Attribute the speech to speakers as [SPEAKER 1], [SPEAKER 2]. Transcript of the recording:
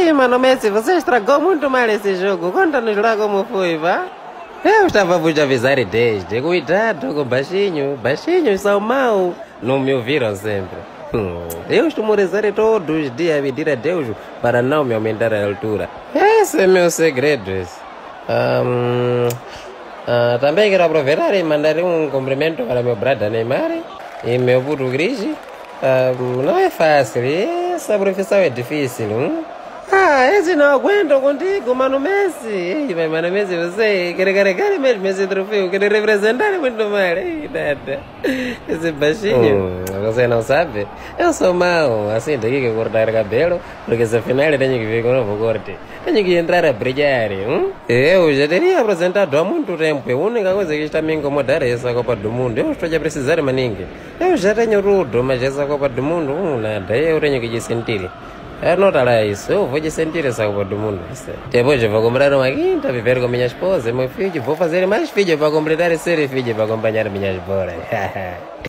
[SPEAKER 1] Ih, mano Messi, você estragou muito mal esse jogo. Conta-nos lá como foi, vá. Eu estava a vos avisar desde. Cuidado com baixinho. Baixinhos são maus. Não me ouviram sempre. Eu costumo rezar todos os dias a pedir a Deus para não me aumentar a altura. Esse é meu segredo. Também quero aproveitar e mandar um cumprimento para meu brother Neymar e meu puto Gris. Não é fácil, essa profissão é difícil. Esse não aguentam contigo, Mano Messi. Ei, mas Mano Messi, você quer carregar mesmo esse troféu, quer representar muito mal. Ei, nada. Esse baixinho, você não sabe? Eu sou mau, assim, tenho que cortar o cabelo, porque se afinal tenho que vir com um novo corte. Tenho que entrar a brilhar. Eu já teria apresentado há muito tempo. A única coisa que está me incomodando é essa Copa do Mundo. Eu estou a precisar de maningue. Eu já tenho tudo, mas essa Copa do Mundo, nada. Eu tenho que sentir. Não tá lá isso, eu vou de sentir essa Copa do Mundo. Depois eu vou comprar uma quinta, viver com minha esposa e meu filho. Vou fazer mais filhos para completar esse filho para acompanhar minhas bolas.